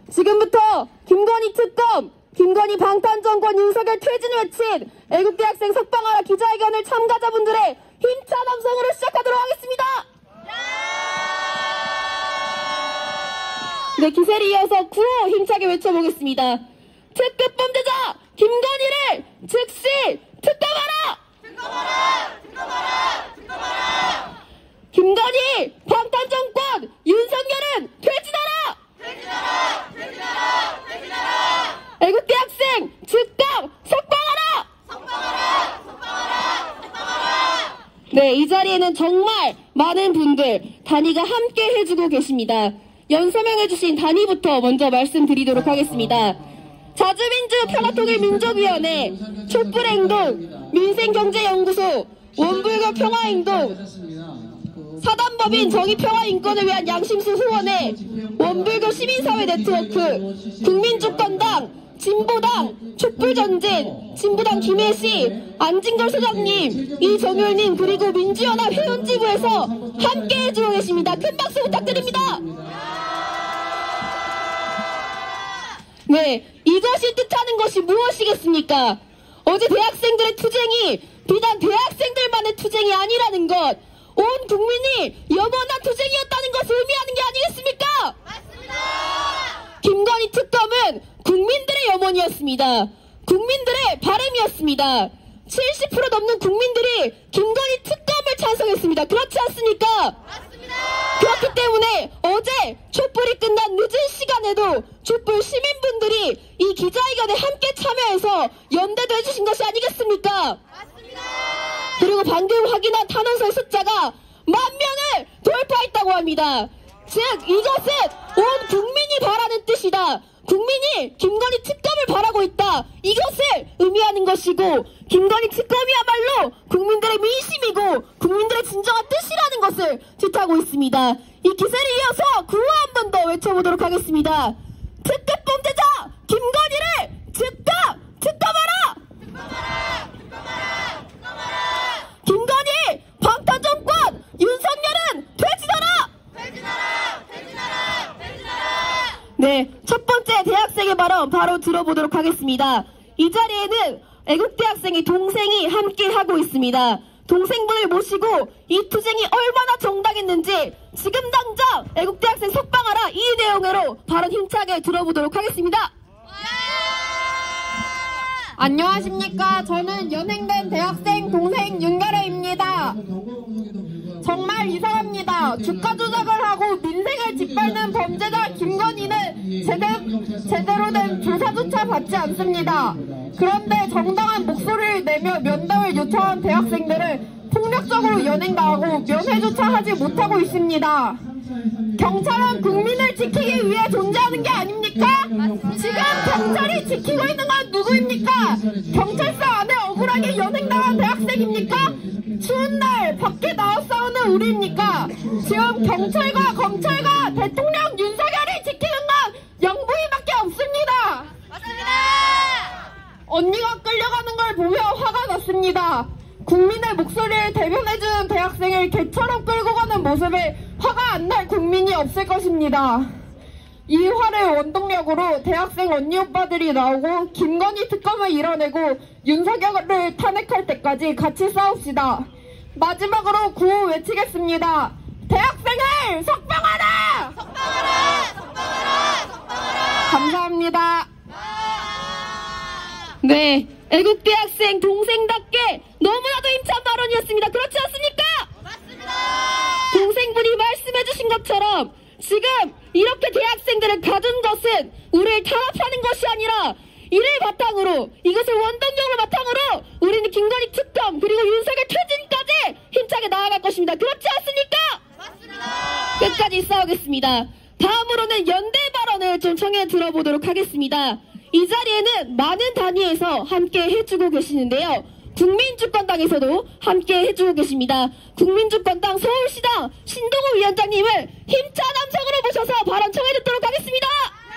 지금부터 김건희 특검, 김건희 방탄정권 윤석열 퇴진을 외친 애국대학생 석방하라 기자회견을 참가자분들의 힘찬 함성으로 시작하도록 하겠습니다. 네, 기세를 이어서 구호 힘차게 외쳐보겠습니다. 특급 범죄자 김건희를 즉시 특검하라! 특검하라! 특검하라! 특검하라! 김건희 방탄정권 윤석열은 퇴진하라! 퇴진하라! 퇴진하라! 퇴진하라! 애국대학생 즉각 석방하라! 석방하라! 석방하라! 석방하라! 네, 이 자리에는 정말 많은 분들 단위가 함께 해주고 계십니다. 연서명해주신 단위부터 먼저 말씀드리도록 하겠습니다. 자주민주 평화통일민족위원회, 촛불행동, 민생경제연구소, 원불교 평화행동, 사단법인 정의평화인권을 위한 양심수 후원회, 원불교 시민사회 네트워크, 국민주권당, 진보당, 촛불전진, 진보당 김혜씨, 안진걸 소장님, 이정율님, 그리고 민주연합 회원지부에서 함께 해주고 계십니다. 큰 박수 부탁드립니다. 네, 이것이 뜻하는 것이 무엇이겠습니까? 어제 대학생들의 투쟁이 비단 대학생들만의 투쟁이 아니라는 것, 온 국민이 영원한 투쟁이었다는 것을 의미하는 게 아니겠습니까? 맞습니다. 김건희 특검은 국민들의 염원이었습니다. 국민들의 바람이었습니다. 70% 넘는 국민들이 김건희 특검을 찬성했습니다. 그렇지 않습니까? 맞습니다. 그렇기 때문에 어제 촛불이 끝난 늦은 시간에도 촛불 시민분들이 이 기자회견에 함께 참여해서 연대도 해주신 것이 아니겠습니까? 맞습니다. 그리고 방금 확인한 탄원서의 숫자가 10,000명을 돌파했다고 합니다. 즉 이것은 온 국민이 바라는 뜻이다. 국민이 김건희 특검을 바라고 있다. 이것을 의미하는 것이고, 김건희 특검이야말로 국민들의 민심이고 국민들의 진정한 뜻이라는 것을 뜻하고 있습니다. 이 기세를 이어서 구호 한 번 더 외쳐보도록 하겠습니다. 특급 범죄자 김건희를 즉각 특검하라! 특검하라! 특검하라! 특검하라! 김건희 방탄정권 윤석열은 퇴진하라! 퇴진하라! 퇴진하라! 퇴진하라! 네, 첫 번째 대학생의 발언 바로 들어보도록 하겠습니다. 이 자리에는 애국대학생의 동생이 함께 하고 있습니다. 동생분을 모시고 이 투쟁이 얼마나 정당했는지 지금 당장 애국대학생 석방하라 이 내용으로 발언 힘차게 들어보도록 하겠습니다. 안녕하십니까. 저는 연행된 대학생 동생 윤결혜입니다. 정말 이상합니다. 주가 조작을 하고 민생을 짓밟는 범죄자 김건희는 제대로 된 조사조차 받지 않습니다. 그런데 정당한 목소리를 내며 면담을 요청한 대학생들을 폭력적으로 연행당하고 면회조차 하지 못하고 있습니다. 경찰은 국민을 지키기 위해 존재하는 게 아닙니까? 지금 경찰이 지키고 있는 건 누구입니까? 경찰서 안에 억울하게 연행당한 대학생입니까? 추운 날 밖에 나와 싸우는 우리입니까? 지금 경찰과 검찰과 대통령 윤석열이 지키는 건 영부인밖에 없습니다. 맞습니다. 언니가 끌려가는 걸 보며 화가 났습니다. 국민의 목소리를 대변해주는 대학생을 개처럼 끌고 가는 모습에 화가 안 날 국민이 없을 것입니다. 이 화를 원동력으로 대학생 언니 오빠들이 나오고 김건희 특검을 이뤄내고 윤석열을 탄핵할 때까지 같이 싸웁시다. 마지막으로 구호 외치겠습니다. 대학생을 석방하라! 석방하라! 석방하라! 석방하라! 감사합니다. 네, 애국대학생 동생답게 너무나도 힘찬 발언이었습니다. 그렇지 않습니까? 맞습니다. 동생분이 말씀해주신 것처럼 지금 이렇게 대학생들을 가둔 것은 우리를 탄압하는 것이 아니라 이를 바탕으로, 이것을 원동력을 바탕으로 우리는 김건희 특검 그리고 윤석열 퇴진까지 힘차게 나아갈 것입니다. 그렇지 않습니까? 맞습니다. 끝까지 싸우겠습니다. 다음으로는 연대 발언을 좀 청해 들어보도록 하겠습니다. 이 자리에는 많은 단위에서 함께 해주고 계시는데요. 국민주권당에서도 함께 해주고 계십니다. 국민주권당 서울시당 신동우 위원장님을 힘찬 함성으로 모셔서 발언 청해 듣도록 하겠습니다.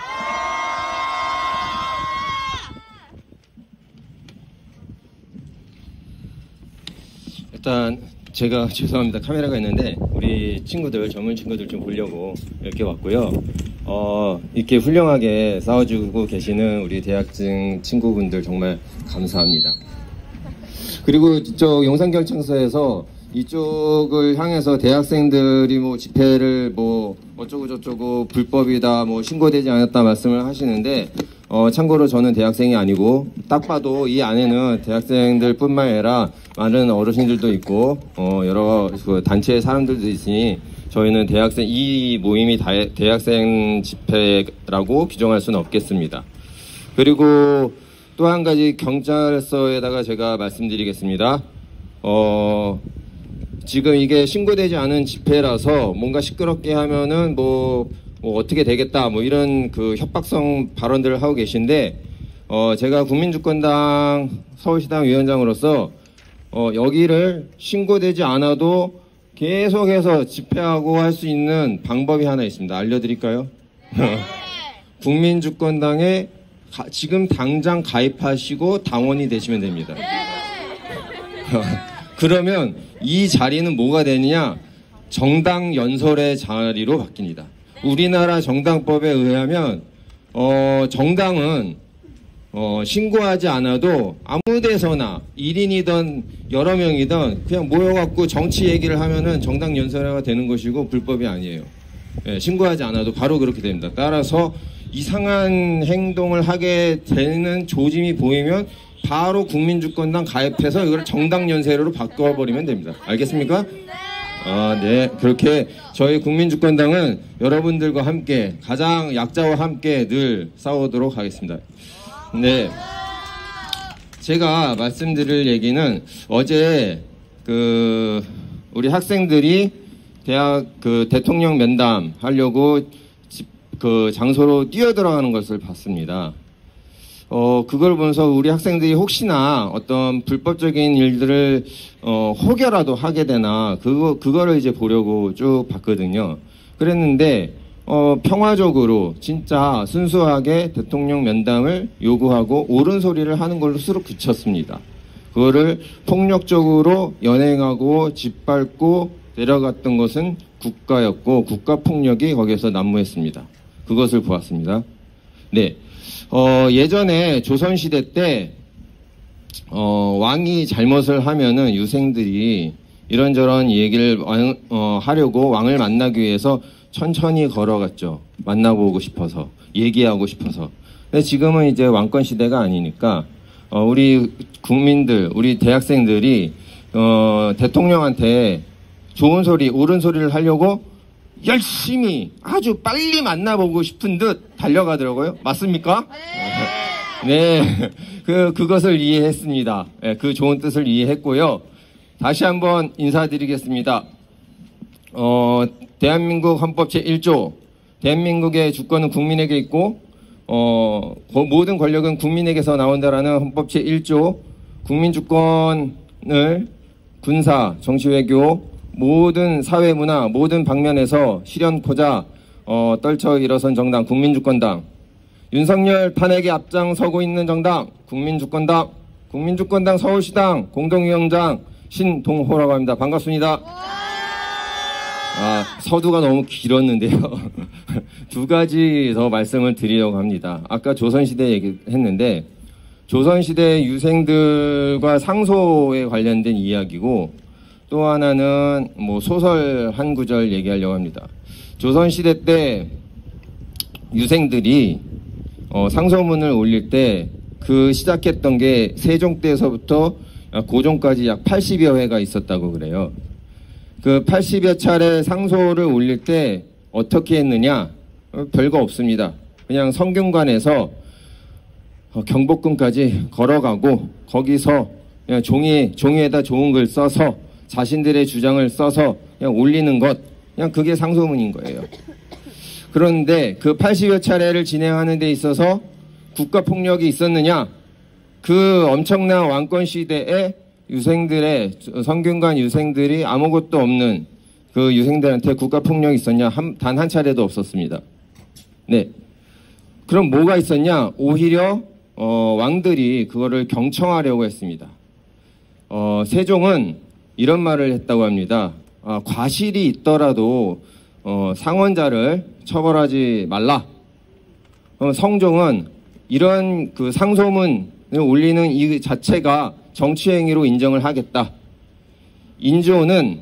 일단 제가 죄송합니다. 카메라가 있는데 우리 친구들, 젊은 친구들 좀 보려고 이렇게 왔고요. 이렇게 훌륭하게 싸워주고 계시는 우리 대학생 친구분들 정말 감사합니다. 그리고 이쪽 용산경찰서에서 이쪽을 향해서 대학생들이 뭐 집회를 뭐 어쩌고저쩌고 불법이다 뭐 신고되지 않았다 말씀을 하시는데 참고로 저는 대학생이 아니고 딱 봐도 이 안에는 대학생들 뿐만 아니라 많은 어르신들도 있고 여러 그 단체의 사람들도 있으니 저희는 이 모임이 대학생 집회라고 규정할 수는 없겠습니다. 그리고 또 한 가지 경찰서에다가 제가 말씀드리겠습니다. 지금 이게 신고되지 않은 집회라서 뭔가 시끄럽게 하면은 뭐 어떻게 되겠다 뭐 이런 그 협박성 발언들을 하고 계신데 제가 국민주권당 서울시당 위원장으로서 여기를 신고되지 않아도 계속해서 집회하고 할 수 있는 방법이 하나 있습니다. 알려드릴까요? 국민주권당에 지금 당장 가입하시고 당원이 되시면 됩니다. 그러면 이 자리는 뭐가 되느냐? 정당 연설의 자리로 바뀝니다. 우리나라 정당법에 의하면 정당은 신고하지 않아도 아무 데서나 1인이든 여러 명이든 그냥 모여갖고 정치 얘기를 하면은 정당 연설회가 되는 것이고 불법이 아니에요. 신고하지 않아도 바로 그렇게 됩니다. 따라서 이상한 행동을 하게 되는 조짐이 보이면 바로 국민주권당 가입해서 이걸 정당 연설회로 바꿔버리면 됩니다. 알겠습니까? 네. 그렇게 저희 국민주권당은 여러분들과 함께 가장 약자와 함께 늘 싸우도록 하겠습니다. 네. 제가 말씀드릴 얘기는 어제 우리 학생들이 대학 대통령 면담 하려고 장소로 뛰어들어가는 것을 봤습니다. 그걸 보면서 우리 학생들이 혹시나 어떤 불법적인 일들을 혹여라도 하게 되나 그거를 이제 보려고 쭉 봤거든요. 그랬는데 평화적으로 진짜 순수하게 대통령 면담을 요구하고 옳은 소리를 하는 걸로 수록 그쳤습니다. 그거를 폭력적으로 연행하고 짓밟고 내려갔던 것은 국가였고 국가폭력이 거기에서 난무했습니다. 그것을 보았습니다. 네. 예전에 조선시대 때 왕이 잘못을 하면은 유생들이 이런저런 얘기를 하려고 왕을 만나기 위해서 천천히 걸어갔죠. 만나보고 싶어서, 얘기하고 싶어서. 근데 지금은 이제 왕권 시대가 아니니까 우리 국민들, 우리 대학생들이 대통령한테 좋은 소리, 옳은 소리를 하려고 열심히 아주 빨리 만나보고 싶은 듯 달려가더라고요. 맞습니까? 네. 그것을 이해했습니다. 네, 그 좋은 뜻을 이해했고요. 다시 한번 인사드리겠습니다. 대한민국 헌법 제1조, 대한민국의 주권은 국민에게 있고, 모든 권력은 국민에게서 나온다라는 헌법 제1조, 국민주권을 군사, 정치외교, 모든 사회문화, 모든 방면에서 실현코자 떨쳐 일어선 정당, 국민주권당. 윤석열 탄핵에 앞장서고 있는 정당, 국민주권당. 국민주권당 서울시당 공동위원장 신동호라고 합니다. 반갑습니다. 서두가 너무 길었는데요. 두 가지 더 말씀을 드리려고 합니다. 아까 조선시대 얘기했는데 조선시대 유생들과 상소에 관련된 이야기고 또 하나는 뭐 소설 한 구절 얘기하려고 합니다. 조선시대 때 유생들이 상소문을 올릴 때 그 시작했던 게 세종 때서부터 고종까지 약 80여 회가 있었다고 그래요. 그 80여 차례 상소를 올릴 때 어떻게 했느냐? 별거 없습니다. 그냥 성균관에서 경복궁까지 걸어가고 거기서 그냥 종이에다 좋은 글 써서 자신들의 주장을 써서 그냥 올리는 것, 그냥 그게 상소문인 거예요. 그런데 그 80여 차례를 진행하는 데 있어서 국가폭력이 있었느냐? 그 엄청난 왕권 시대에 유생들의 성균관 유생들이 아무것도 없는 그 유생들한테 국가폭력이 있었냐? 단 한 차례도 없었습니다. 네. 그럼 뭐가 있었냐? 오히려 왕들이 그거를 경청하려고 했습니다. 세종은 이런 말을 했다고 합니다. 과실이 있더라도 상원자를 처벌하지 말라. 성종은 이런 그 상소문을 올리는 이 자체가 정치행위로 인정을 하겠다. 인조는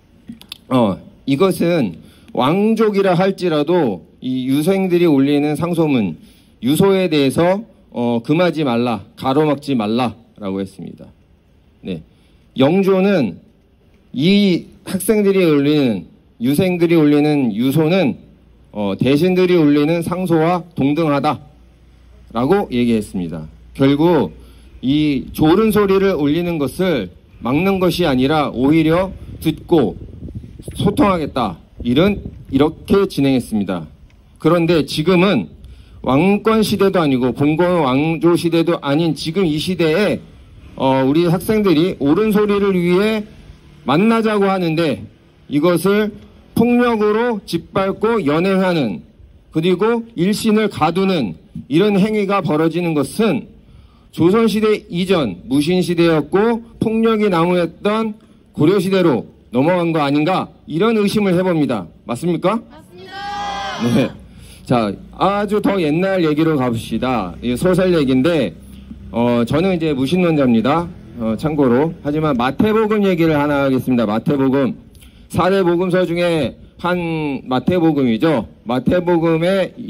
이것은 왕족이라 할지라도 이 유생들이 올리는 상소문, 유소에 대해서 금하지 말라, 가로막지 말라라고 했습니다. 네. 영조는 이 학생들이 올리는, 유생들이 올리는 유소는 대신들이 올리는 상소와 동등하다라고 얘기했습니다. 결국 이 좋은 소리를 올리는 것을 막는 것이 아니라 오히려 듣고 소통하겠다. 이렇게 진행했습니다. 그런데 지금은 왕권 시대도 아니고 봉건 왕조 시대도 아닌 지금 이 시대에 우리 학생들이 옳은 소리를 위해 만나자고 하는데 이것을 폭력으로 짓밟고 연행하는, 그리고 일신을 가두는 이런 행위가 벌어지는 것은 조선시대 이전 무신시대였고 폭력이 난무했던 고려시대로 넘어간 거 아닌가, 이런 의심을 해봅니다. 맞습니까? 맞습니다. 네. 자, 아주 더 옛날 얘기로 가봅시다. 소설 얘기인데 저는 이제 무신론자입니다. 참고로. 하지만 마태복음 얘기를 하나 하겠습니다. 마태복음. 4대 복음서 중에 한 마태복음이죠. 마태복음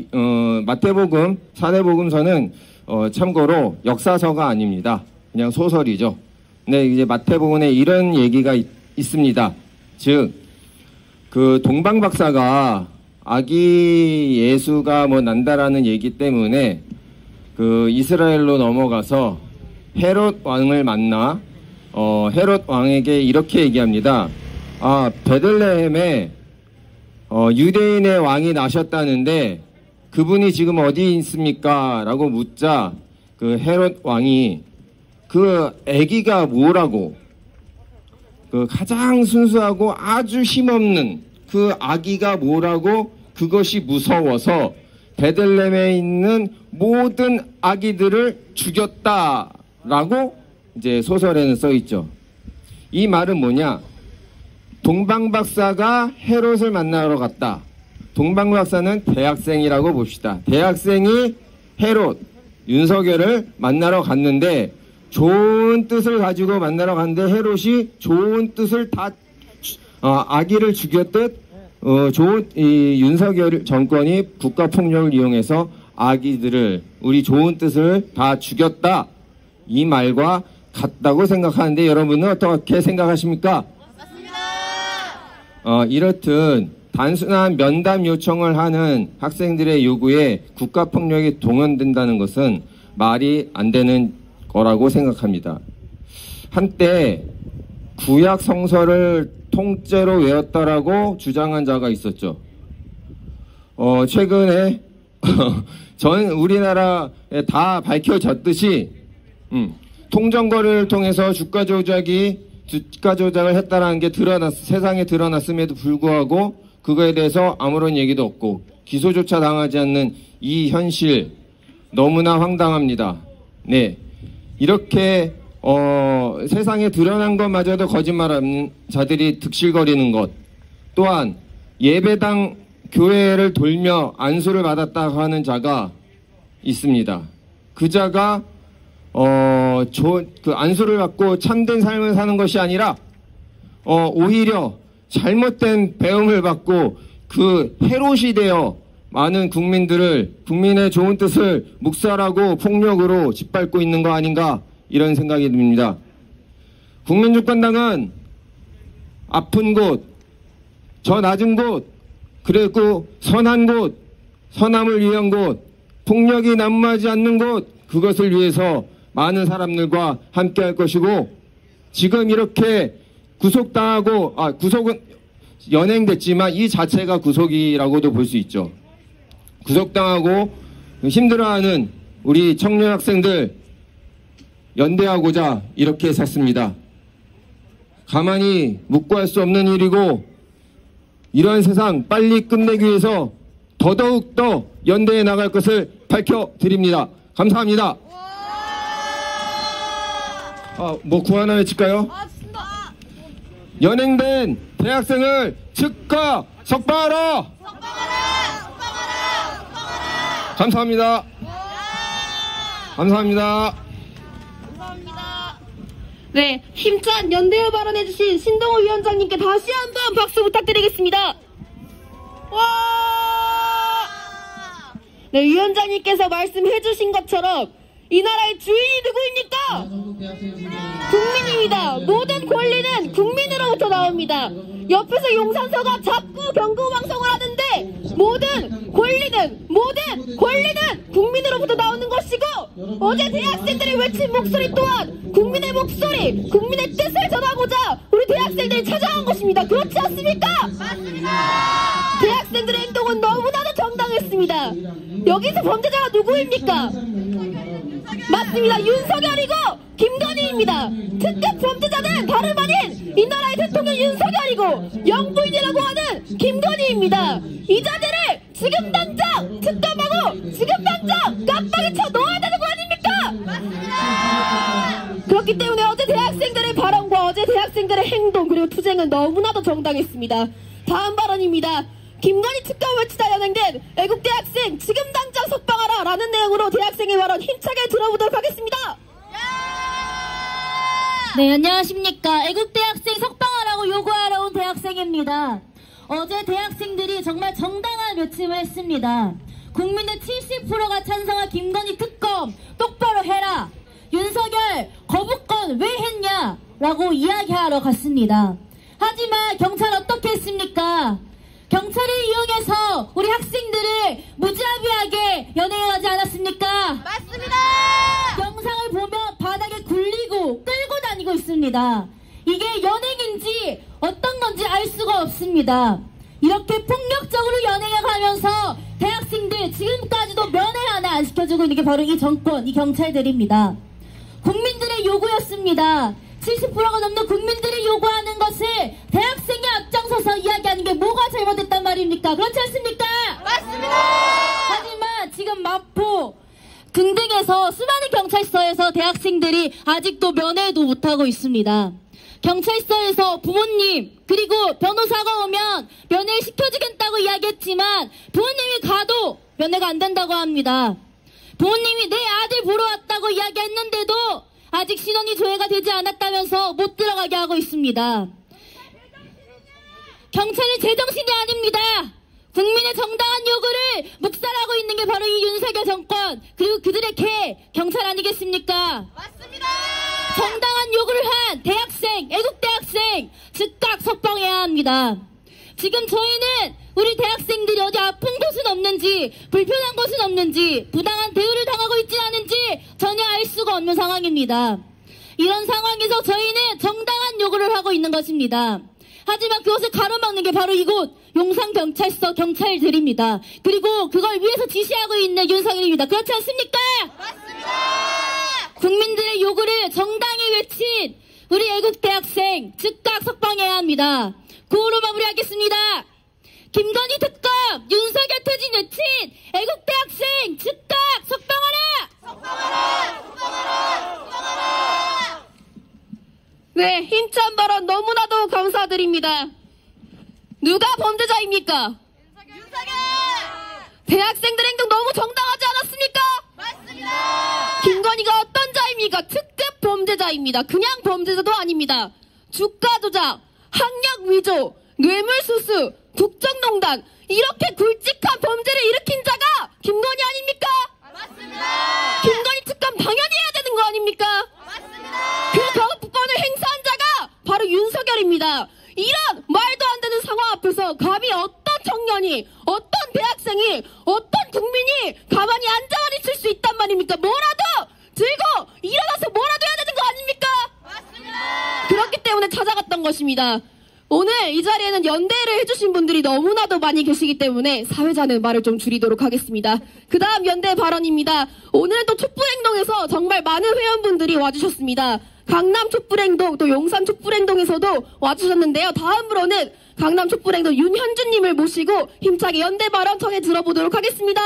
4대 복음서는 참고로 역사서가 아닙니다. 그냥 소설이죠. 근데 이제 마태복음에 이런 얘기가 있습니다. 즉, 그 동방박사가 아기 예수가 난다라는 얘기 때문에 그 이스라엘로 넘어가서 헤롯 왕을 만나 헤롯 왕에게 이렇게 얘기합니다. 베들레헴에 유대인의 왕이 나셨다는데 그분이 지금 어디 있습니까? 라고 묻자 그 헤롯 왕이 그 아기가 뭐라고, 그 가장 순수하고 아주 힘없는 그 아기가 뭐라고, 그것이 무서워서 베들레헴에 있는 모든 아기들을 죽였다라고 이제 소설에는 써 있죠. 이 말은 뭐냐? 동방박사가 헤롯을 만나러 갔다. 동방박사는 대학생이라고 봅시다. 대학생이 헤롯, 윤석열을 만나러 갔는데 좋은 뜻을 가지고 만나러 갔는데 헤롯이 좋은 뜻을 다 아기를 죽였듯 이 윤석열 정권이 국가폭력을 이용해서 아기들을, 우리 좋은 뜻을 다 죽였다. 이 말과 같다고 생각하는데 여러분은 어떻게 생각하십니까? 이렇듯 단순한 면담 요청을 하는 학생들의 요구에 국가폭력이 동원된다는 것은 말이 안 되는 거라고 생각합니다. 한때 구약 성서를 통째로 외웠다라고 주장한 자가 있었죠. 최근에 전 우리나라에 다 밝혀졌듯이 통정거래를 통해서 주가 조작을 했다라는 게 세상에 드러났음에도 불구하고 그거에 대해서 아무런 얘기도 없고 기소조차 당하지 않는 이 현실, 너무나 황당합니다. 네, 이렇게 세상에 드러난 것마저도 거짓말하는 자들이 득실거리는 것, 또한 예배당 교회를 돌며 안수를 받았다고 하는 자가 있습니다. 그 자가 그 안수를 받고 참된 삶을 사는 것이 아니라 오히려 잘못된 배움을 받고 그 헤롯이 되어 많은 국민의 좋은 뜻을 묵살하고 폭력으로 짓밟고 있는 거 아닌가, 이런 생각이 듭니다. 국민주권당은 아픈 곳, 저 낮은 곳, 그리고 선한 곳, 선함을 위한 곳, 폭력이 난무하지 않는 곳, 그것을 위해서 많은 사람들과 함께 할 것이고, 지금 이렇게 구속당하고, 구속은 연행됐지만 이 자체가 구속이라고도 볼 수 있죠. 구속당하고 힘들어하는 우리 청년 학생들 연대하고자 이렇게 샀습니다. 가만히 묵고할 수 없는 일이고, 이러한 세상 빨리 끝내기 위해서 더더욱 연대해 나갈 것을 밝혀드립니다. 감사합니다. 구 하나 외칠까요? 연행된 대학생을 즉각 석방하라! 감사합니다. 감사합니다. 네, 힘찬 연대어 발언해주신 신동호 위원장님께 다시 한번 박수 부탁드리겠습니다. 네, 위원장님께서 말씀해주신 것처럼 이 나라의 주인이 누구입니까? 국민입니다. 모든 권리는 국민으로부터 나옵니다. 옆에서 용산서가 자꾸 경고 방송을 하는데 모든 권리는 국민으로부터 나오는 것이고, 어제 대학생들이 외친 목소리 또한 국민의 목소리, 국민의 뜻을 전하고자 우리 대학생들이 찾아간 것입니다. 그렇지 않습니까? 맞습니다. 대학생들의 행동은 너무나도 정당했습니다. 여기서 범죄자가 누구입니까? 맞습니다. 윤석열이고 김건희입니다. 특급 범죄자는 다름 아닌 이 나라의 대통령 윤석열이고 영부인이라고 하는 김건희입니다. 이 자들을 지금 당장 특검하고 지금 당장 깜빡이 쳐 넣어야 되는 거 아닙니까? 맞습니다. 그렇기 때문에 어제 대학생들의 발언과 어제 대학생들의 행동 그리고 투쟁은 너무나도 정당했습니다. 다음 발언입니다. 김건희 특검을 외치다 연행된 애국대학생 지금 당장 석방하라 라는 내용으로 대학생의 발언 힘차게 들어보도록 하겠습니다. 네, 안녕하십니까. 애국대학생 석방하라고 요구하러 온 대학생입니다. 어제 대학생들이 정말 정당한 외침을 했습니다. 국민의 70%가 찬성한 김건희 특검 똑바로 해라. 윤석열 거부권 왜 했냐 라고 이야기하러 갔습니다. 하지만 경찰 어떻게 했습니까? 경찰을 이용해서 우리 학생들을 무자비하게 연행하지 않았습니까? 맞습니다. 영상을 보면 바닥에 굴리고 끌고 다니고 있습니다. 이게 연행인지 어떤 건지 알 수가 없습니다. 이렇게 폭력적으로 연행해 가면서 대학생들 지금까지도 면회 하나 안 시켜주고 있는 게 바로 이 정권, 이 경찰들입니다. 국민들의 요구였습니다. 70%가 넘는 국민들이 요구하는 것을 대학생이 앞장서서 이야기하는 게 뭐가 잘못됐단 말입니까? 그렇지 않습니까? 맞습니다. 하지만 지금 마포 등등에서 수많은 경찰서에서 대학생들이 아직도 면회도 못하고 있습니다. 경찰서에서 부모님 그리고 변호사가 오면 면회 시켜주겠다고 이야기했지만 부모님이 가도 면회가 안 된다고 합니다. 부모님이 내 아들 보러 왔다고 이야기했는데도 아직 신원이 조회가 되지 않았다면서 못 들어가게 하고 있습니다. 경찰은 제정신이 아닙니다. 국민의 정당한 요구를 묵살하고 있는 게 바로 이 윤석열 정권 그리고 그들의 경찰 아니겠습니까? 맞습니다. 정당한 요구를 한 대학생, 애국대학생 즉각 석방해야 합니다. 지금 저희는 우리 대학생들이 어디 아픈 곳은 없는지 불편한 곳은 없는지 부당한 대우를 당하고 있지 않은지 전혀 알 수가 없는 상황입니다. 이런 상황에서 저희는 정당한 요구를 하고 있는 것입니다. 하지만 그것을 가로막는 게 바로 이곳 용산경찰서 경찰들입니다. 그리고 그걸 위해서 지시하고 있는 윤석열입니다. 그렇지 않습니까? 맞습니다. 국민들의 요구를 정당히 외친 우리 애국대학생 즉각 석방해야 합니다. 구호로 마무리하겠습니다. 김건희 특검, 윤석열 퇴진 외친 애국대학생 즉각 석방하라! 석방하라! 석방하라! 석방하라! 네, 힘찬 발언 너무나도 감사드립니다. 누가 범죄자입니까? 윤석열! 대학생들 행동 너무 정당하지 않았습니까? 맞습니다. 김건희가 어떤 자입니까? 특급 범죄자입니다. 그냥 범죄자도 아닙니다. 주가 조작, 학력 위조, 뇌물수수, 국정농단 이렇게 굵직한 범죄를 일으킨 자가 김건희 아닙니까? 맞습니다. 김건희 특검 당연히 해야 되는 거 아닙니까? 맞습니다. 그 거부권을 행사한 자가 바로 윤석열입니다. 이런 말도 안 되는 상황 앞에서 감히 어떤 청년이, 어떤 대학생이, 어떤 국민이 가만히 앉아만 있을 수 있단 말입니까? 뭐라도 들고 일어나서 뭐라도 해야 되는 거 아닙니까? 맞습니다. 그렇기 때문에 찾아갔던 것입니다. 오늘 이 자리에는 연대를 해주신 분들이 너무나도 많이 계시기 때문에 사회자는 말을 좀 줄이도록 하겠습니다. 그 다음 연대 발언입니다. 오늘은 또 촛불행동에서 정말 많은 회원분들이 와주셨습니다. 강남 촛불행동 또 용산 촛불행동에서도 와주셨는데요. 다음으로는 강남 촛불행동 윤현주님을 모시고 힘차게 연대 발언 청해 들어보도록 하겠습니다.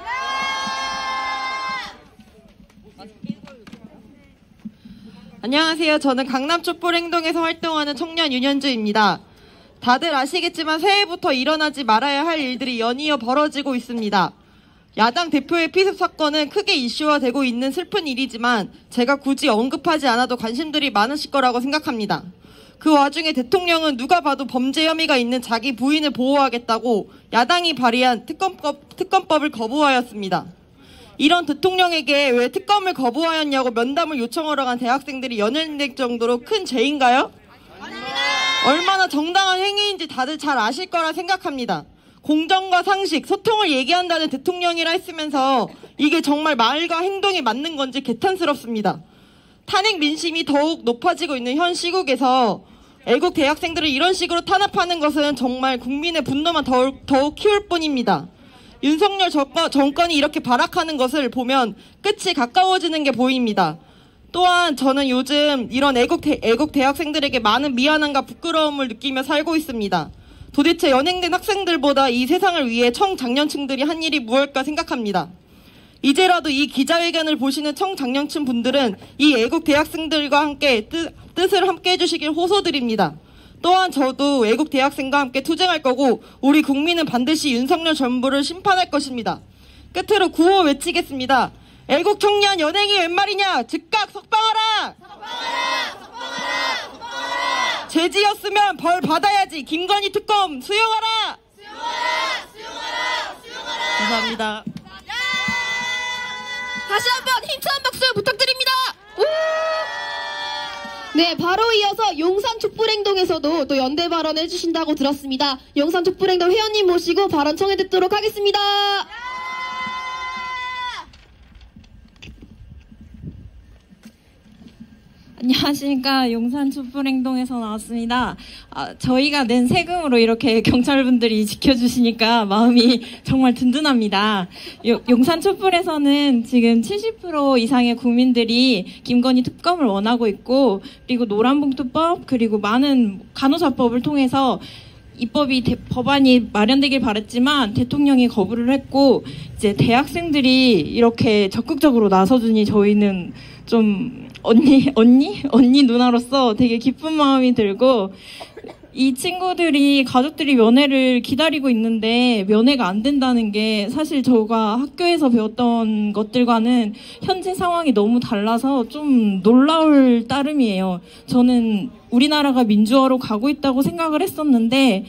안녕하세요. 저는 강남 촛불행동에서 활동하는 청년 윤현주입니다. 다들 아시겠지만 새해부터 일어나지 말아야 할 일들이 연이어 벌어지고 있습니다. 야당 대표의 피습 사건은 크게 이슈화되고 있는 슬픈 일이지만 제가 굳이 언급하지 않아도 관심들이 많으실 거라고 생각합니다. 그 와중에 대통령은 누가 봐도 범죄 혐의가 있는 자기 부인을 보호하겠다고 야당이 발의한 특검법을 거부하였습니다. 이런 대통령에게 왜 특검을 거부하였냐고 면담을 요청하러 간 대학생들이 연행될 정도로 큰 죄인가요? 얼마나 정당한 행위인지 다들 잘 아실 거라 생각합니다. 공정과 상식, 소통을 얘기한다는 대통령이라 했으면서 이게 정말 말과 행동이 맞는 건지 개탄스럽습니다. 탄핵 민심이 더욱 높아지고 있는 현 시국에서 애국 대학생들을 이런 식으로 탄압하는 것은 정말 국민의 분노만 더욱 키울 뿐입니다. 윤석열 정권이 이렇게 발악하는 것을 보면 끝이 가까워지는 게 보입니다. 또한 저는 요즘 이런 애국 대학생들에게 많은 미안함과 부끄러움을 느끼며 살고 있습니다. 도대체 연행된 학생들보다 이 세상을 위해 청장년층들이 한 일이 무엇일까 생각합니다. 이제라도 이 기자회견을 보시는 청장년층 분들은 이 애국 대학생들과 함께 뜻을 함께 해주시길 호소드립니다. 또한 저도 애국 대학생과 함께 투쟁할 거고 우리 국민은 반드시 윤석열 정부를 심판할 것입니다. 끝으로 구호 외치겠습니다. 애국 청년 연행이 웬 말이냐? 즉각 석방하라! 죄지었으면 벌 받아야지. 김건희 특검 수용하라! 감사합니다. 다시 한번 힘찬 박수 부탁드립니다. 네, 바로 이어서 용산 촛불행동에서도 또 연대 발언 해주신다고 들었습니다. 용산 촛불행동 회원님 모시고 발언 청해 듣도록 하겠습니다. 안녕하십니까. 용산 촛불행동에서 나왔습니다. 저희가 낸 세금으로 이렇게 경찰분들이 지켜주시니까 마음이 정말 든든합니다. 용산 촛불에서는 지금 70% 이상의 국민들이 김건희 특검을 원하고 있고, 그리고 노란봉투법, 그리고 많은 간호사법을 통해서 법안이 마련되길 바랬지만 대통령이 거부를 했고, 이제 대학생들이 이렇게 적극적으로 나서주니 저희는 좀 언니 누나로서 되게 기쁜 마음이 들고, 이 친구들이 가족들이 면회를 기다리고 있는데 면회가 안 된다는 게 사실 저가 학교에서 배웠던 것들과는 현재 상황이 너무 달라서 좀 놀라울 따름이에요. 저는 우리나라가 민주화로 가고 있다고 생각을 했었는데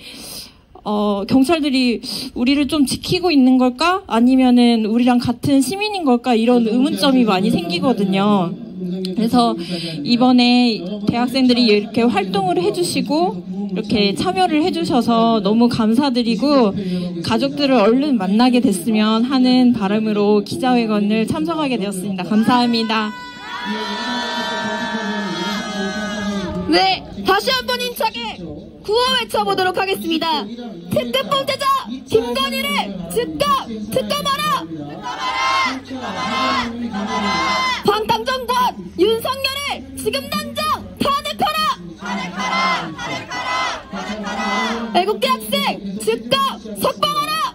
경찰들이 우리를 좀 지키고 있는 걸까? 아니면은 우리랑 같은 시민인 걸까? 이런 의문점이 많이 생기거든요. 그래서 이번에 대학생들이 이렇게 활동을 해주시고 이렇게 참여를 해주셔서 너무 감사드리고, 가족들을 얼른 만나게 됐으면 하는 바람으로 기자회견을 참석하게 되었습니다. 감사합니다. 네, 다시 한번 힘차게 구호 외쳐보도록 하겠습니다. 특급 범죄자 김건희를 즉각 특검하라! 방탄정권 윤석열을 지금 당장 탄핵하라! 애국대학생 즉각 석방하라!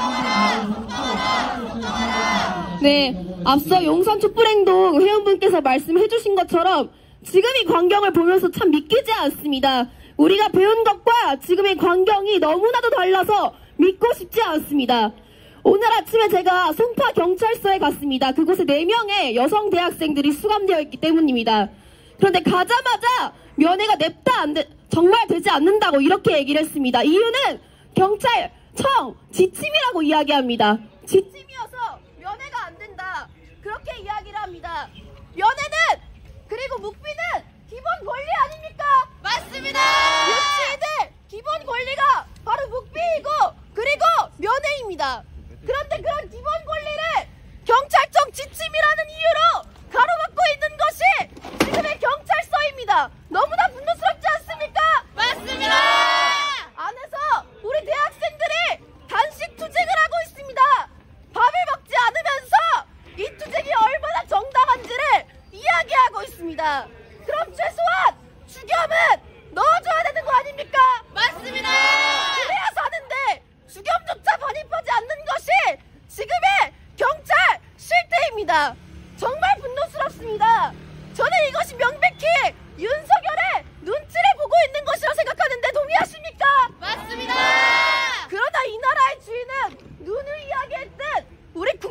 네, 앞서 용산 촛불행동 회원분께서 말씀해주신 것처럼 지금의 광경을 보면서 참 믿기지 않습니다. 우리가 배운 것과 지금의 광경이 너무나도 달라서 믿고 싶지 않습니다. 오늘 아침에 제가 송파 경찰서에 갔습니다. 그곳에 4명의 여성 대학생들이 수감되어 있기 때문입니다. 그런데 가자마자 면회가 정말 되지 않는다고 이렇게 얘기를 했습니다. 이유는 경찰청 지침이라고 이야기합니다. 지침이어서 면회가 안 된다, 그렇게 이야기를 합니다. 면회는, 그리고 묵비는 기본 권리 아닙니까? 맞습니다. 유치이들 기본 권리가 바로 묵비이고 그리고 면회입니다. 그런데 그런 기본 권리를 경찰청 지침이라는 이유로 가로막고 있는 것이 지금의 경찰서입니다. 너무나 분노스럽지 않습니까? 맞습니다. 안에서 우리 대학생들이 단식 투쟁을 하고 있습니다. 밥을 먹지 않으면서 이 투쟁이 얼마나 정당한지를 이야기하고 있습니다. 그럼 최소한 주겸은 넣어줘야 되는 거 아닙니까? 맞습니다. 그래야 사는데 주겸조차 반입하지 않는 것이 지금의 경찰 실태입니다. 정말 분노스럽습니다. 저는 이것이 명백히 윤석열의 눈치를 보고 있는 것이라 생각하는데 동의하십니까? 맞습니다. 그러나 이 나라의 주인은 눈을 이야기했듯 우리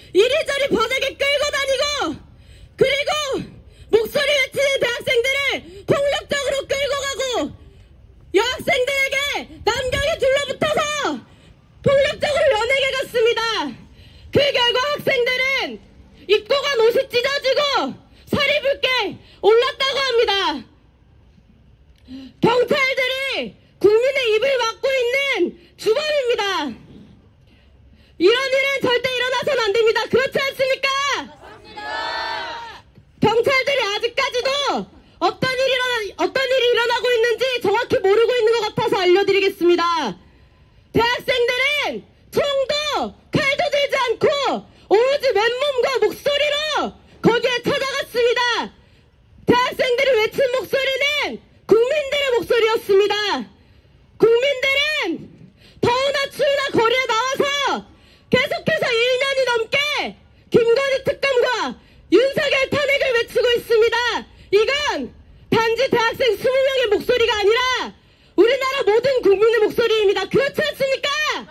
이리저리 바닥에 끌고 다니고, 그리고 목소리 외치는 대학생들을 폭력적으로 끌고 가고, 여학생들에게 남경에 둘러붙어서 폭력적으로 연예계 갔습니다. 그 결과 학생들은 입고 간 옷이 찢어지고 살이 붉게 올랐다고 합니다. 경찰들이 국민의 입을 막고 있는 주범입니다. 이런 일은 절대 일어나서는 안 됩니다. 그렇지 않습니까? 경찰들이 아직까지도 어떤 일이 일어나고 있는지 정확히 모르고 있는 것 같아서 알려드리겠습니다. 대학생들은 총도 칼도 들지 않고 오로지 맨몸과 목소리로 거기에 찾아갔습니다. 대학생들이 외친 목소리는 국민들의 목소리였습니다. 국민들은 더우나 추우나 거리에 나와서 계속해서 1년이 넘게 김건희 특검과 윤석열 탄핵을 외치고 있습니다. 이건 단지 대학생 20명의 목소리가 아니라 우리나라 모든 국민의 목소리입니다. 그렇지 않습니까?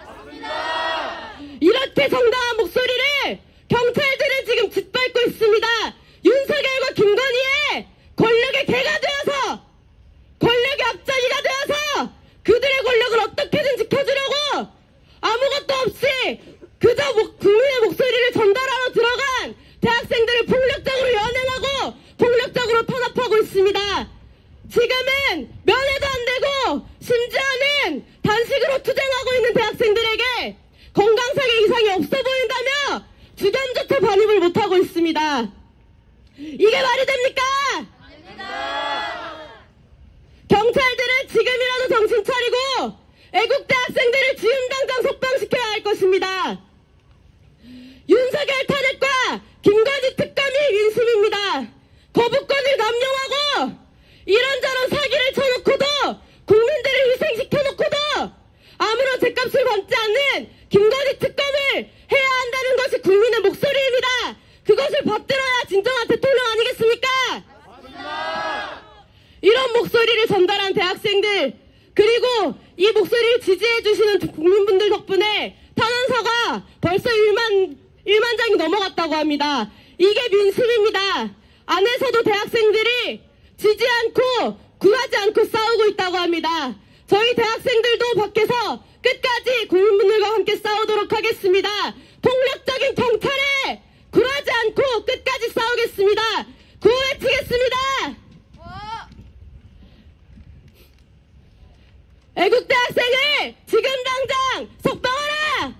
이렇게 정당한 목소리를 경찰들은 지금 짓밟고 있습니다. 윤석열과 김건희의 권력의 개가 되어서, 권력의 앞자리가 되어서 그들의 권력을 어떻게든 지켜주려고 아무것도 없이 그저 국민의 목소리를 전달하러 들어간 대학생들을 폭력적으로 연행하고 폭력적으로 탄압하고 있습니다. 지금은 면회도 안 되고 심지어는 단식으로 투쟁하고 있는 대학생들에게 건강상의 이상이 없어 보인다며 주변조차 반입을 못하고 있습니다. 이게 말이 됩니까? 경찰들은 지금이라도 정신 차리고 애국대 학생들을 지금 당장 석방시켜야 할 것입니다. 윤석열 탄핵과 김건희 특검이 민심입니다. 거부권을 남용하고 이런저런 사기를 쳐놓고도 국민들을 희생시켜놓고도 아무런 죗값을 받지 않는 김건희 특검을 해야 한다는 것이 국민의 목소리입니다. 그것을 받들어야 진정한 대통령 아니겠습니까? 이런 목소리를 전달한 대학생들, 그리고 이 목소리를 지지해주시는 국민분들 덕분에 탄원서가 벌써 1만 장이 넘어갔다고 합니다. 이게 민심입니다. 안에서도 대학생들이 지지 않고 굴하지 않고 싸우고 있다고 합니다. 저희 대학생들도 밖에서 끝까지 국민분들과 함께 싸우도록 하겠습니다. 폭력적인 경찰에 굴하지 않고 끝까지 싸우겠습니다. 구호 외치겠습니다. 애국대 학생을 지금 당장 석방하라!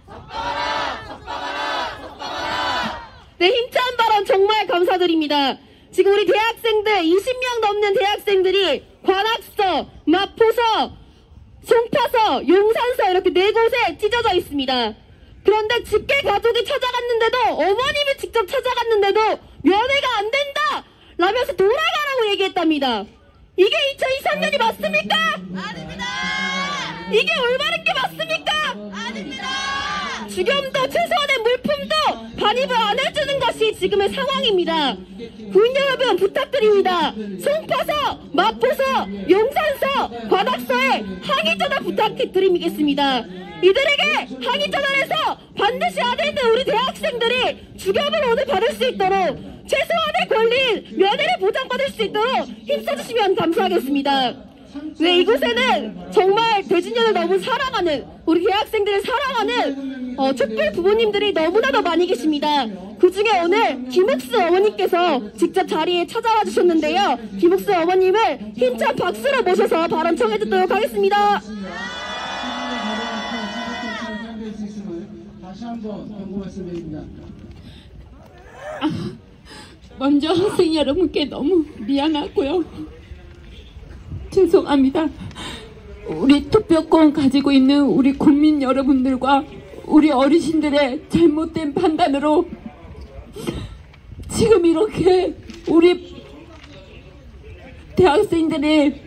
네, 힘찬 발언 정말 감사드립니다. 지금 우리 대학생들 20명 넘는 대학생들이 관악서, 마포서, 송파서, 용산서 이렇게 4곳에 찢어져 있습니다. 그런데 집계 가족이 찾아갔는데도, 어머님이 직접 찾아갔는데도 면회가 안 된다! 라면서 돌아가라고 얘기했답니다. 이게 2023년이 맞습니까? 아닙니다! 이게 올바른 게 맞습니까? 아닙니다! 주겸도 최소한의 물품도 반입을 안 해주는 것이 지금의 상황입니다. 국민 여러분 부탁드립니다. 송파서, 마포서, 용산서, 관악서에 항의전화 부탁드리겠습니다. 이들에게 항의전화에서 반드시 안에 있는 우리 대학생들이 주겸을 오늘 받을 수 있도록 최소한의 권리, 면회를 보장받을 수 있도록 힘써주시면 감사하겠습니다. 네, 이곳에는 정말 대진년을 너무 사랑하는, 우리 대학생들을 사랑하는 촛불 부모님들이 너무나도 많이 계십니다. 그 중에 오늘 김옥수 어머님께서 직접 자리에 찾아와 주셨는데요. 김옥수 어머님을 힘찬 박수로 모셔서 발언 청해 듣도록 하겠습니다. 다시 한번 경고 말씀드립니다. 먼저 학생 여러분께 너무 미안하고요. 죄송합니다. 우리 투표권 가지고 있는 우리 국민 여러분들과 우리 어르신들의 잘못된 판단으로 지금 이렇게 우리 대학생들이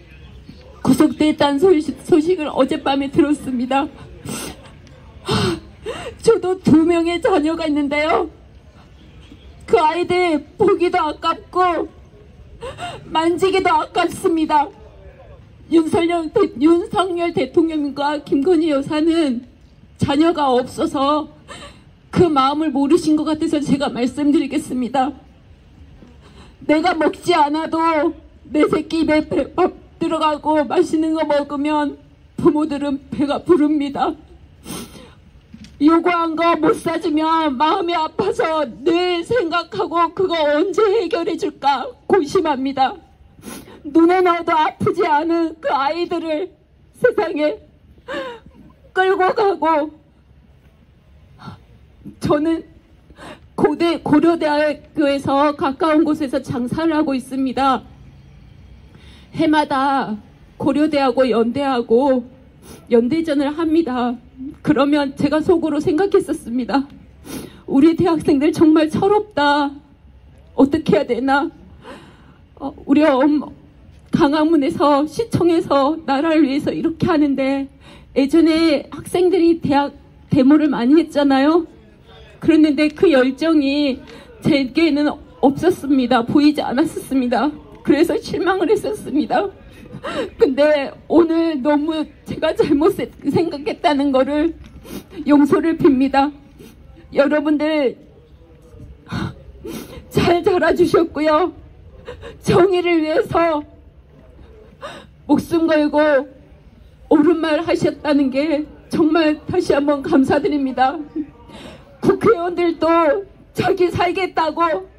구속됐다는 소식을 어젯밤에 들었습니다. 저도 2명의 자녀가 있는데요. 그 아이들 보기도 아깝고 만지기도 아깝습니다. 윤석열 대통령과 김건희 여사는 자녀가 없어서 그 마음을 모르신 것 같아서 제가 말씀드리겠습니다. 내가 먹지 않아도 내 새끼 입에 밥 들어가고 맛있는 거 먹으면 부모들은 배가 부릅니다. 요구한 거 못 사주면 마음이 아파서 늘 생각하고 그거 언제 해결해 줄까 고심합니다. 눈에 넣어도 아프지 않은 그 아이들을 세상에 끌고 가고, 저는 고려대학교에서 가까운 곳에서 장사를 하고 있습니다. 해마다 고려대하고 연대하고 연대전을 합니다. 그러면 제가 속으로 생각했었습니다. 우리 대학생들 정말 철없다. 어떻게 해야 되나? 우리 강화문에서 시청에서 나라를 위해서 이렇게 하는데, 예전에 학생들이 대학 데모를 많이 했잖아요. 그랬는데 그 열정이 제게는 없었습니다. 보이지 않았었습니다. 그래서 실망을 했었습니다. 근데 오늘 너무 제가 잘못 생각했다는 거를 용서를 빕니다. 여러분들 잘 자라주셨고요. 정의를 위해서 목숨 걸고 옳은 말 하셨다는 게 정말 다시 한번 감사드립니다. 국회의원들도 자기 살겠다고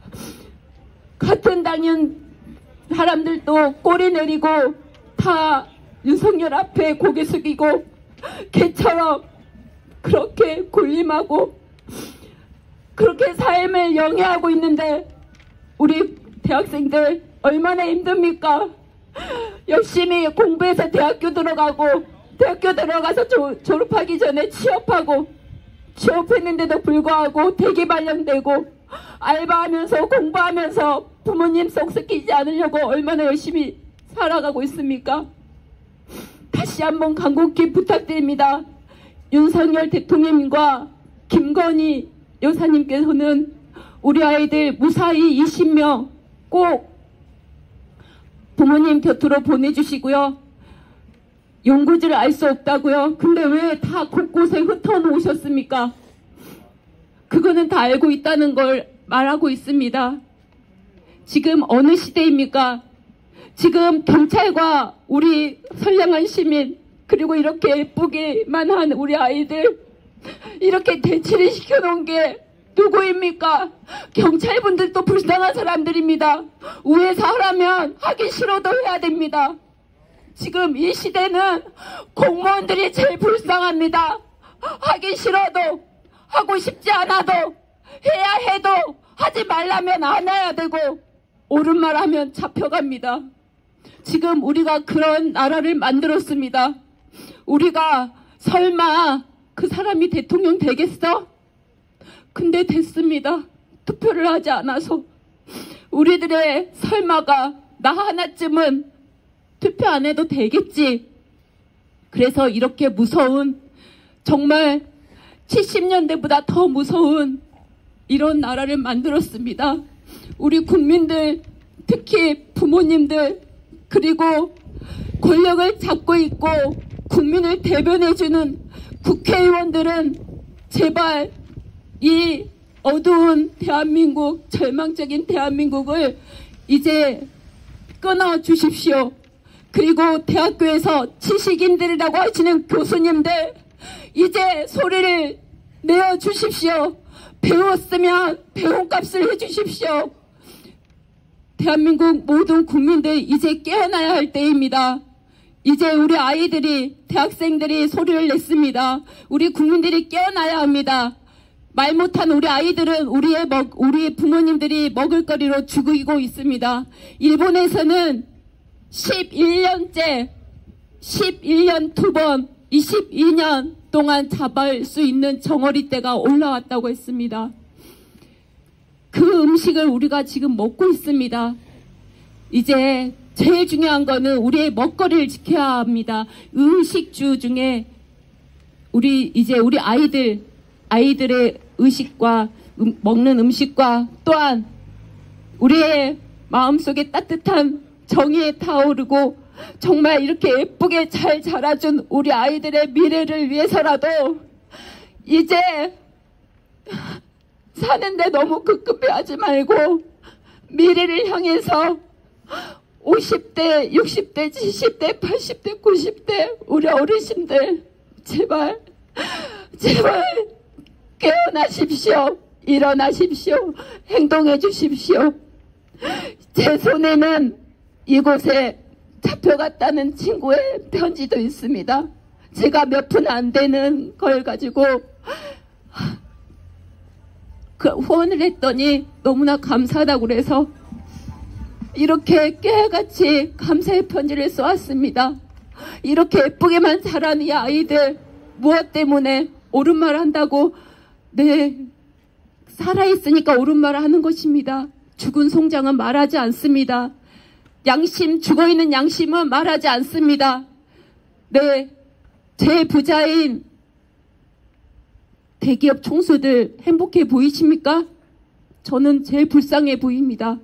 같은 당연 사람들도 꼬리 내리고 다 윤석열 앞에 고개 숙이고 개처럼 그렇게 군림하고 그렇게 삶을 영위하고 있는데, 우리 대학생들 얼마나 힘듭니까? 열심히 공부해서 대학교 들어가고, 대학교 들어가서 졸업하기 전에 취업했는데도 불구하고 대기 발령되고, 알바하면서 공부하면서 부모님 썩썩이지 않으려고 얼마나 열심히 살아가고 있습니까? 다시 한번 간곡히 부탁드립니다. 윤석열 대통령님과 김건희 여사님께서는 우리 아이들 무사히 20명 꼭 부모님 곁으로 보내주시고요. 연고지를 알 수 없다고요? 근데 왜 다 곳곳에 흩어놓으셨습니까? 그거는 다 알고 있다는 걸 말하고 있습니다. 지금 어느 시대입니까? 지금 경찰과 우리 선량한 시민, 그리고 이렇게 예쁘게만 한 우리 아이들 이렇게 대치를 시켜놓은 게 누구입니까? 경찰분들도 불쌍한 사람들입니다. 위에서 하라면 하기 싫어도 해야 됩니다. 지금 이 시대는 공무원들이 제일 불쌍합니다. 하기 싫어도, 하고 싶지 않아도, 해야 해도 하지 말라면 안 해야 되고, 옳은 말 하면 잡혀갑니다. 지금 우리가 그런 나라를 만들었습니다. 우리가 설마 그 사람이 대통령 되겠어? 근데 됐습니다. 투표를 하지 않아서. 우리들의 설마가 나 하나쯤은 투표 안 해도 되겠지. 그래서 이렇게 무서운, 정말 70년대보다 더 무서운 이런 나라를 만들었습니다. 우리 국민들, 특히 부모님들, 그리고 권력을 잡고 있고 국민을 대변해주는 국회의원들은 제발 이 어두운 대한민국, 절망적인 대한민국을 이제 끊어주십시오. 그리고 대학교에서 지식인들이라고 하시는 교수님들, 이제 소리를 내어주십시오. 배웠으면 배운 값을 해주십시오. 대한민국 모든 국민들 이제 깨어나야 할 때입니다. 이제 우리 아이들이, 대학생들이 소리를 냈습니다. 우리 국민들이 깨어나야 합니다. 말 못한 우리 아이들은 우리의 부모님들이 먹을거리로 죽이고 있습니다. 일본에서는 11년째, 11년 2번, 22년 동안 잡을 수 있는 정어리떼가 올라왔다고 했습니다. 그 음식을 우리가 지금 먹고 있습니다. 이제 제일 중요한 거는 우리의 먹거리를 지켜야 합니다. 의식주 중에 우리 아이들의 의식과 먹는 음식과 또한 우리의 마음속에 따뜻한 정이 타오르고 정말 이렇게 예쁘게 잘 자라준 우리 아이들의 미래를 위해서라도 이제 사는데 너무 급급해하지 말고 미래를 향해서 50대, 60대, 70대, 80대, 90대 우리 어르신들 제발 깨어나십시오. 일어나십시오. 행동해 주십시오. 제 손에는 이곳에 잡혀갔다는 친구의 편지도 있습니다. 제가 몇 푼 안 되는 걸 가지고 그 후원을 했더니 너무나 감사하다고 그래서 이렇게 깨알같이 감사의 편지를 써왔습니다. 이렇게 예쁘게만 자란 이 아이들 무엇 때문에 옳은 말을 한다고 네 살아있으니까 옳은 말을 하는 것입니다. 죽은 송장은 말하지 않습니다. 양심, 죽어있는 양심은 말하지 않습니다. 네, 제 부자인 대기업 총수들 행복해 보이십니까? 저는 제일 불쌍해 보입니다.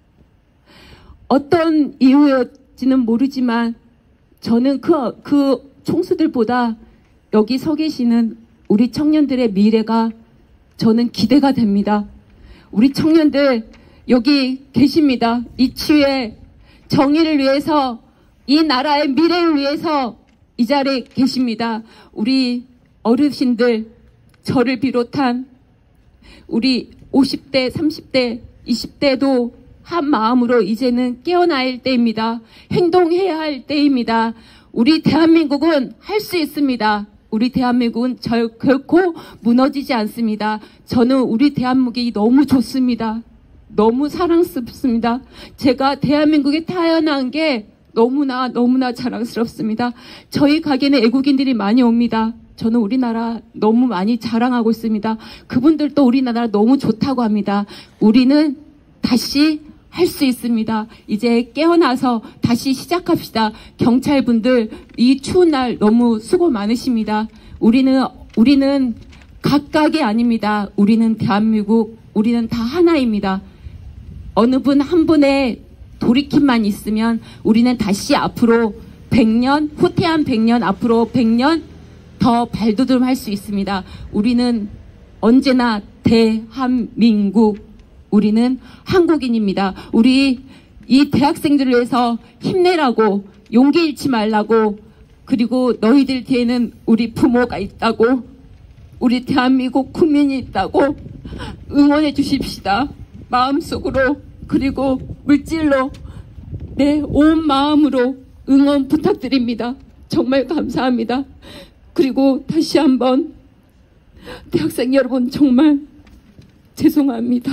어떤 이유였지는 모르지만 저는 그 총수들보다 여기 서 계시는 우리 청년들의 미래가 저는 기대가 됩니다. 우리 청년들 여기 계십니다. 이 치유의 정의를 위해서 이 나라의 미래를 위해서 이 자리에 계십니다. 우리 어르신들 저를 비롯한 우리 50대, 30대, 20대도 한 마음으로 이제는 깨어나야 할 때입니다. 행동해야 할 때입니다. 우리 대한민국은 할 수 있습니다. 우리 대한민국은 결코 무너지지 않습니다. 저는 우리 대한민국이 너무 좋습니다. 너무 사랑스럽습니다. 제가 대한민국에 태어난 게 너무나 자랑스럽습니다. 저희 가게는 외국인들이 많이 옵니다. 저는 우리나라 너무 많이 자랑하고 있습니다. 그분들도 우리나라 너무 좋다고 합니다. 우리는 다시 할 수 있습니다. 이제 깨어나서 다시 시작합시다. 경찰분들 이 추운 날 너무 수고 많으십니다. 우리는 각각이 아닙니다. 우리는 대한민국, 우리는 다 하나입니다. 어느 분 한 분의 돌이킴만 있으면 우리는 다시 앞으로 100년, 후퇴한 100년, 앞으로 100년 더 발돋움할 수 있습니다. 우리는 언제나 대한민국, 우리는 한국인입니다. 우리 이 대학생들을 위해서 힘내라고, 용기 잃지 말라고, 그리고 너희들 뒤에는 우리 부모가 있다고, 우리 대한민국 국민이 있다고 응원해 주십시다. 마음속으로 그리고 물질로 내 온 마음으로 응원 부탁드립니다. 정말 감사합니다. 그리고 다시 한번 대학생 여러분 정말 죄송합니다.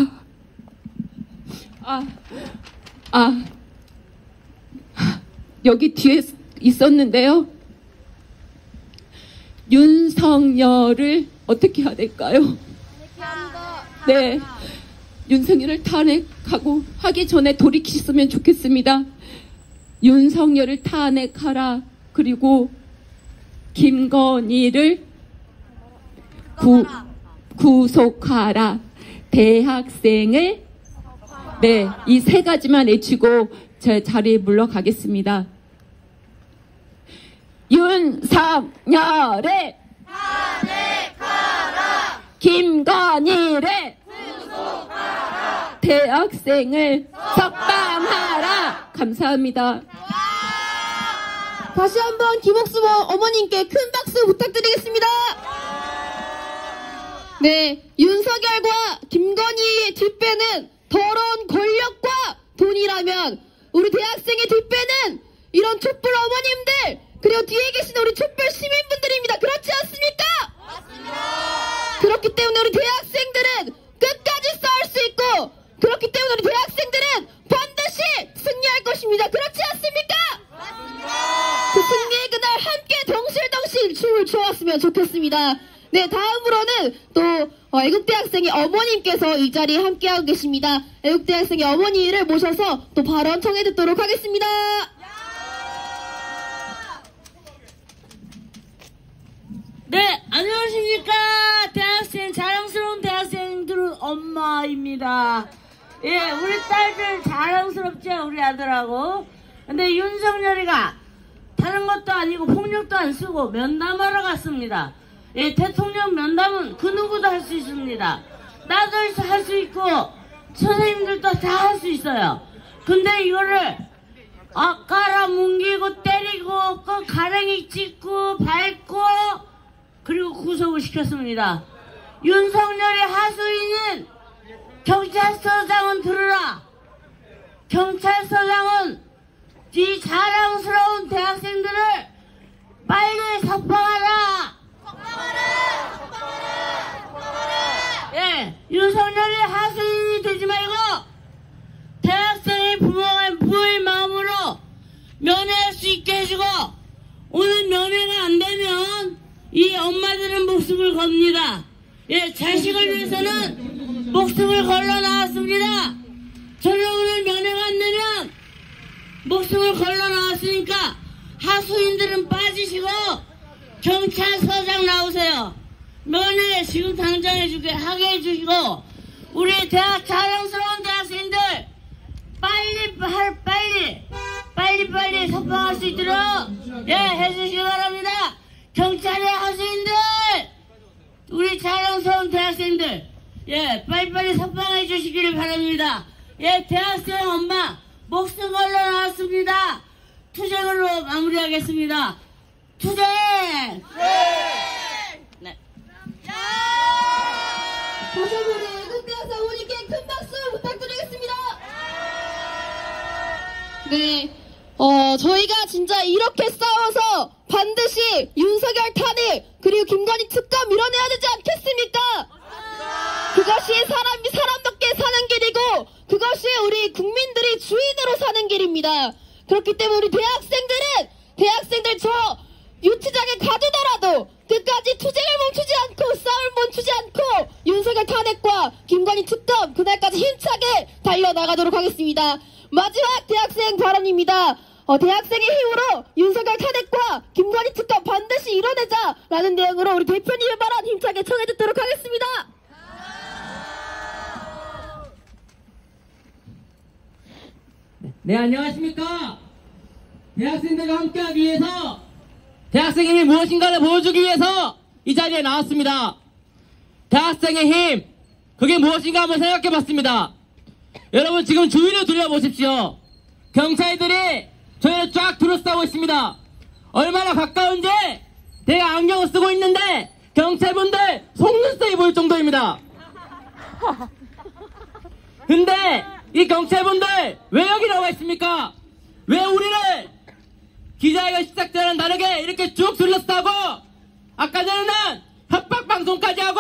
여기 뒤에 있었는데요. 윤석열을 어떻게 해야 될까요? 네, 윤석열을 탄핵하고 하기 전에 돌이켰으면 좋겠습니다. 윤석열을 탄핵하라. 그리고 김건희를 구속하라. 대학생을 네, 이 세 가지만 외치고 제 자리에 물러가겠습니다. 윤석열을 탄핵하라. 김건희를 구속하라. 대학생을 석방하라. 감사합니다. 다시 한번 김옥수 어머님께 큰 박수 부탁드리겠습니다. 네, 윤석열과 김건희의 뒷배는 더러운 권력과 돈이라면 우리 대학생의 뒷배는 이런 촛불 어머님들, 그리고 뒤에 계신 우리 촛불 시민분들입니다. 그렇지 않습니까? 맞습니다. 그렇기 때문에 우리 대학생들은 끝까지 싸울 수 있고, 그렇기 때문에 우리 대학생들은 반드시 승리할 것입니다. 그렇지 않습니까? 맞습니다. 그 승리의 그날 함께 덩실덩실 춤을 춰왔으면 좋겠습니다. 네, 다음으로는 또 애국대학생의 어머님께서 이 자리에 함께하고 계십니다. 애국대학생의 어머니를 모셔서 또 발언 청해 듣도록 하겠습니다. 네, 안녕하십니까. 대학생, 자랑스러운 대학생들 엄마입니다. 예, 우리 딸들 자랑스럽죠, 우리 아들하고. 근데 윤석열이가 다른 것도 아니고 폭력도 안 쓰고 면담하러 갔습니다. 예, 대통령 면담은 그 누구도 할 수 있습니다. 나도 할 수 있고 선생님들도 다 할 수 있어요. 근데 이거를 깔아뭉개고 때리고 가랭이 찍고 밟고 그리고 구속을 시켰습니다. 윤석열의 하수인인 경찰서장은 들으라. 경찰서장은 이 자랑스러운 대학생들을 빨리 석방하라. 예, 윤석열이 하수인이 되지 말고 대학생의 부모의 마음으로 면회할 수 있게 해주고, 오늘 면회가 안 되면 이 엄마들은 목숨을 겁니다. 예, 자식을 위해서는 목숨을 걸러 나왔습니다. 저는 오늘 면회가 안 되면 목숨을 걸러 나왔으니까 하수인들은 빠지시고 경찰서장 나오세요. 면회 지금 당장 하게 해주시고, 우리 자랑스러운 대학생들 빨리 석방할 수 있도록 예, 해주시기 바랍니다. 경찰의 하수인들, 우리 자랑스러운 대학생들, 예, 빨리빨리 석방해 주시기를 바랍니다. 예, 대학생 엄마 목숨 걸러 나왔습니다. 투쟁으로 마무리하겠습니다. 투쟁! 네. 다시 한번 우리 애국대학생 우리께 큰 박수 부탁드리겠습니다. 네, 저희가 진짜 이렇게 싸워서 반드시 윤석열 탄핵 그리고 김건희 특검 밀어내야 되지 않겠습니까? 그것이 사람답게 사는 길이고, 그것이 우리 국민들이 주인으로 사는 길입니다. 그렇기 때문에 우리 대학생들 저 유치장에 가두더라도 끝까지 투쟁을 멈추지 않고 싸움을 멈추지 않고 윤석열 탄핵과 김건희 특검 그날까지 힘차게 달려나가도록 하겠습니다. 마지막 대학생 발언입니다. 대학생의 힘으로 윤석열 탄핵과 김건희 특검 반드시 이뤄내자라는 내용으로 우리 대표님의 발언 힘차게 청해 듣도록 하겠습니다. 네, 안녕하십니까. 대학생들과 함께하기 위해서, 대학생의 힘이 무엇인가를 보여주기 위해서 이 자리에 나왔습니다. 대학생의 힘, 그게 무엇인가 한번 생각해 봤습니다. 여러분, 지금 주위를 둘러보십시오. 경찰들이 저희를 쫙 둘러싸고 있습니다. 얼마나 가까운지 내가 안경을 쓰고 있는데 경찰분들 속눈썹이 보일 정도입니다. 근데 이 경찰분들 왜 여기 나와 있습니까? 왜 우리를 기자회견 시작 때와는 다르게 이렇게 쭉 둘러싸고, 아까 전에는 협박방송까지 하고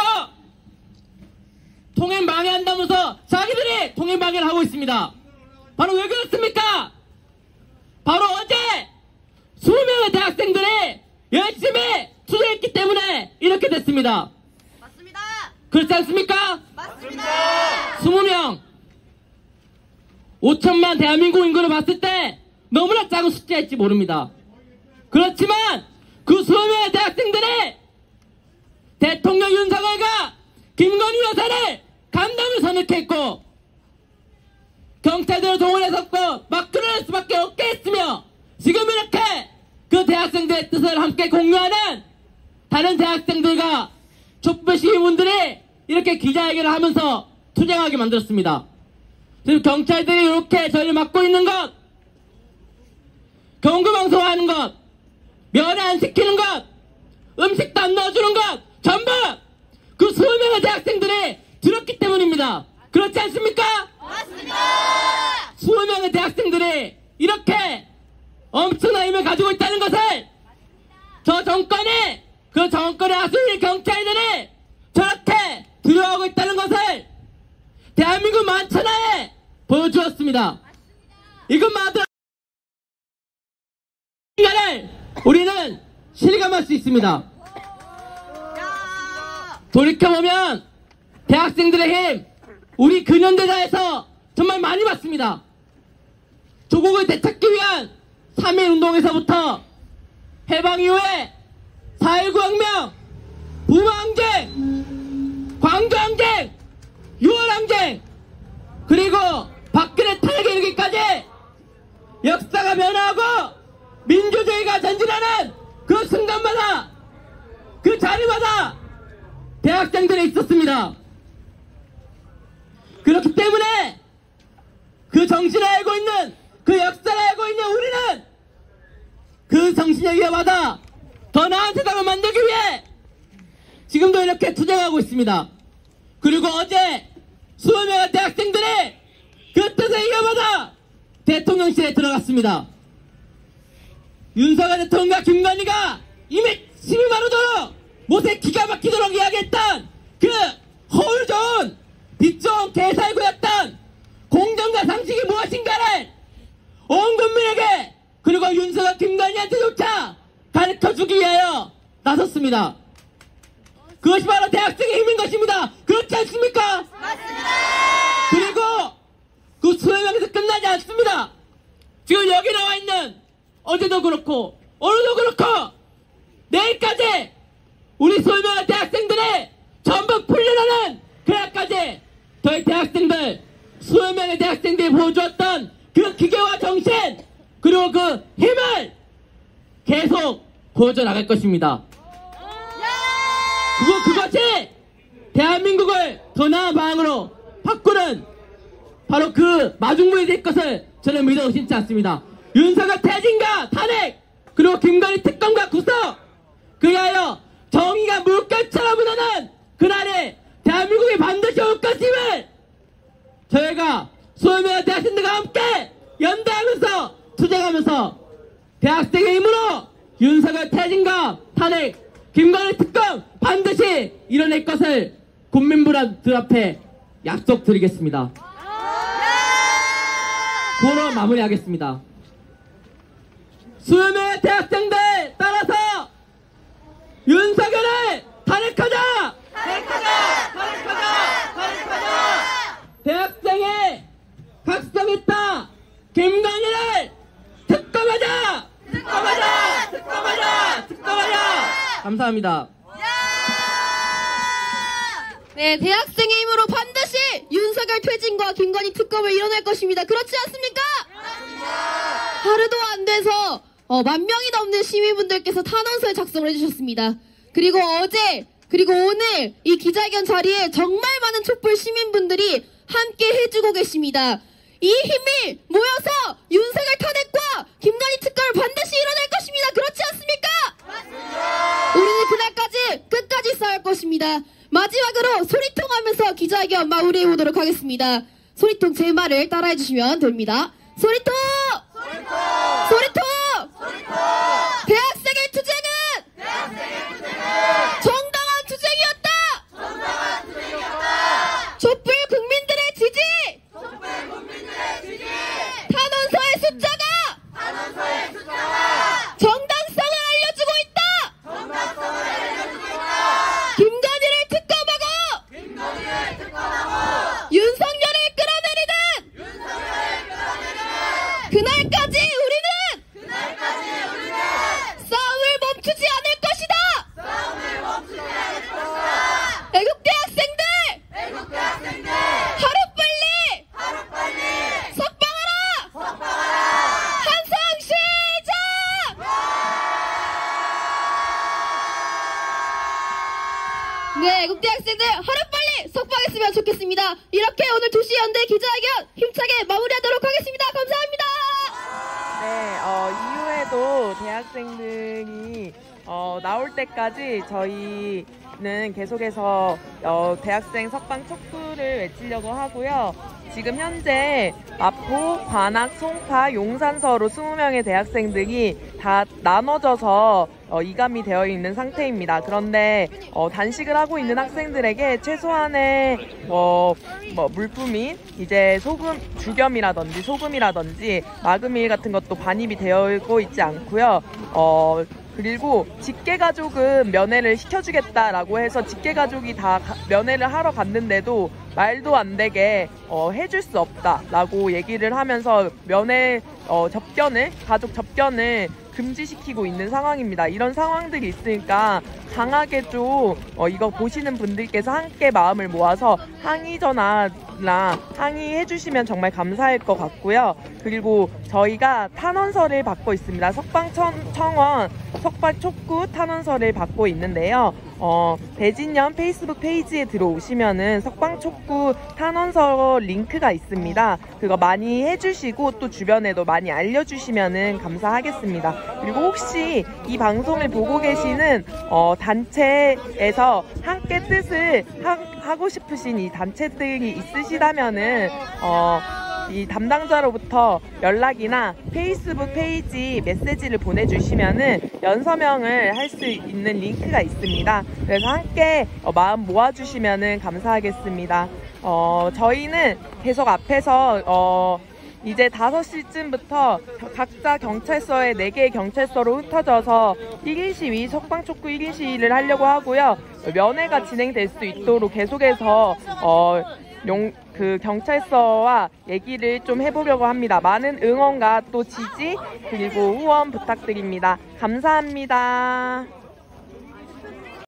통행 방해한다면서 자기들이 통행 방해를 하고 있습니다. 바로 왜 그렇습니까? 바로 어제 20명의 대학생들이 열심히 투쟁했기 때문에 이렇게 됐습니다. 맞습니다. 그렇지 않습니까? 맞습니다. 20명 5천만 대한민국 인구를 봤을 때 너무나 작은 숫자일지 모릅니다. 그렇지만 그 20명의 대학생들이 대통령 윤석열과 김건희 여사를 간담회 선언했고, 경찰들을 동원해서 막 끌어낼 수밖에 없게 했으며, 지금 이렇게 그 대학생들의 뜻을 함께 공유하는 다른 대학생들과 촛불 시민분들이 이렇게 기자회견을 하면서 투쟁하게 만들었습니다. 지금 경찰들이 이렇게 저희를 막고 있는 것, 경고방송하는 것, 면회 안 시키는 것, 음식도 안 넣어주는 것, 전부 그 20명의 대학생들이 들었기 때문입니다. 그렇지 않습니까? 맞습니다. 20명의 대학생들이 이렇게 엄청난 힘을 가지고 있다는 것을 저 정권이, 그 정권의 하수인 경찰들이 저렇게 들어오고 있다는 것을 대한민국 만천하에 보여주었습니다. 이것만으로 인간을 우리는 실감할 수 있습니다. 돌이켜보면 대학생들의 힘, 우리 근현대사에서 정말 많이 봤습니다. 조국을 되찾기 위한 3.1 운동에서부터 해방 이후에 4.19 혁명, 부마항쟁, 광주항쟁, 6월항쟁, 그리고 박근혜 탄핵에 이르기까지 역사가 변화하고 민주주의가 전진하는 그 순간마다 그 자리마다 대학생들이 있었습니다. 그렇기 때문에 그 정신을 알고 있는, 그 역사를 알고 있는 우리는 그 정신을 이어받아 더 나은 세상을 만들기 위해 지금도 이렇게 투쟁하고 있습니다. 그리고 어제 20명의 대학생들이 그 뜻을 이어받아 대통령실에 들어갔습니다. 윤석열 대통령과 김건희가 이미 12만 호도로 못에 기가 막히도록 이야기했던 그 허울 좋은 빛 좋은 개살구였던 공정과 상식이 무엇인가를 온 국민에게, 그리고 윤석열 김건희한테조차 가르쳐주기 위하여 나섰습니다. 그것이 바로 대학생의 힘인 것입니다. 그렇지 않습니까? 맞습니다. 그리고 그 20명에서 끝나지 않습니다. 지금 여기 나와 있는, 어제도 그렇고 오늘도 그렇고 내일까지 우리 20명의 대학생들이 전부 풀려나는 그날까지 저희 대학생들, 20명의 대학생들이 보여주었던 그 기계와 정신, 그리고 그 힘을 계속 보여줘 나갈 것입니다. 그것이 대한민국을 더 나은 방향으로 바꾸는 바로 그 마중물이 될 것을 저는 믿어 의심치 않습니다. 윤석열 퇴진과 탄핵, 그리고 김건희 특검과 구속, 그리하여 정의가 물결처럼 흐르는 그날에 대한민국이 반드시 올 것임을 저희가 20명의 대학생들과 함께 연대하면서 투쟁하면서 대학생의 힘으로 윤석열 퇴진과 탄핵, 김건희 특검 반드시 이뤄낼 것을 국민분들 앞에 약속드리겠습니다. 그로 마무리하겠습니다. 20명의 대학생들 따라서 윤석열을 탄핵하자! 탄핵하자! 탄핵하자! 탄핵하자! 대학생의 각성했다! 김건희를 특검하자! 특검하자! 특검하자! 특검하자! 감사합니다. 네, 대학생의 힘으로 반드시 윤석열 퇴진과 김건희 특검을 이뤄낼 것입니다. 그렇지 않습니까? 하루도 안 돼서 10,000명이 넘는 시민분들께서 탄원서에 작성을 해주셨습니다. 그리고 어제, 그리고 오늘 이 기자회견 자리에 정말 많은 촛불 시민분들이 함께 해주고 계십니다. 이 힘이 모여서 윤석열 탄핵과 김건희 특검을 반드시 이뤄낼 것입니다. 그렇지 않습니까? 맞습니다. 우리는 그날까지 끝까지 싸울 것입니다. 마지막으로 소리통 하면서 기자회견 마무리해보도록 하겠습니다. 소리통 제 말을 따라해주시면 됩니다. 소리통! 소리통! 소리통! 소리통! 대학생의 투쟁은! 대학생의 투쟁은! 정당한 투쟁이었다! 정당한 투쟁이었다! 촛불 국민들의 지지! 촛불 국민들의 지지! 탄원서의 숫자가! 탄원서의 숫자가! 정당성을 알려주고 있다! 정당성을 알려주고 있다! 김건희를 특검하고! 김건희를 특검하고! 윤석열을 끌어내리는! 윤석열을 끌어내리는! 그날까지 우리는! 그날까지 우리는! 싸움을 멈추지 않을 것이다! 싸움을 멈추지 않을 것이다! 애국대학생들! 애국대학생들! 하루빨리! 하루빨리! 석방하라! 석방하라! 한성 시작! 네, 애국대학생들 하루빨리 석방했으면 좋겠습니다. 이렇게 오늘 2시 연대 기자회견 힘차게 마무리하도록 하겠습니다. 감사합니다. 네, 이후에도 대학생들이 나올 때까지 저희는 계속해서 대학생 석방 촉구를 외치려고 하고요. 지금 현재 마포, 관악, 송파, 용산서로 20명의 대학생들이 다 나눠져서 이감이 되어 있는 상태입니다. 그런데 단식을 하고 있는 학생들에게 최소한의 물품인 이제 죽염이라든지 소금이라든지 마금일 같은 것도 반입이 되고 있지 않고요. 그리고 직계가족은 면회를 시켜주겠다라고 해서 직계가족이 다 면회를 하러 갔는데도 말도 안 되게 해줄 수 없다라고 얘기를 하면서 면회 가족 접견을 금지시키고 있는 상황입니다. 이런 상황들이 있으니까 강하게 좀 이거 보시는 분들께서 함께 마음을 모아서 항의 전화나 항의해 주시면 정말 감사할 것 같고요. 그리고 저희가 탄원서를 받고 있습니다. 석방청원 석방촉구 탄원서를 받고 있는데요. 대진년 페이스북 페이지에 들어오시면은 석방촉구 탄원서 링크가 있습니다. 그거 많이 해주시고 또 주변에도 많이 알려주시면은 감사하겠습니다. 그리고 혹시 이 방송을 보고 계시는 단체에서 함께 뜻을 하고 싶으신 이 단체들이 있으시다면은 이 담당자로부터 연락이나 페이스북 페이지 메시지를 보내주시면은 연서명을 할 수 있는 링크가 있습니다. 그래서 함께 마음 모아주시면은 감사하겠습니다. 저희는 계속 앞에서 이제 5시쯤부터 각자 경찰서에 4개의 경찰서로 흩어져서 1인 시위, 석방촉구 1인 시위를 하려고 하고요. 면회가 진행될 수 있도록 계속해서 그 경찰서와 얘기를 좀 해보려고 합니다. 많은 응원과 또 지지 그리고 후원 부탁드립니다. 감사합니다.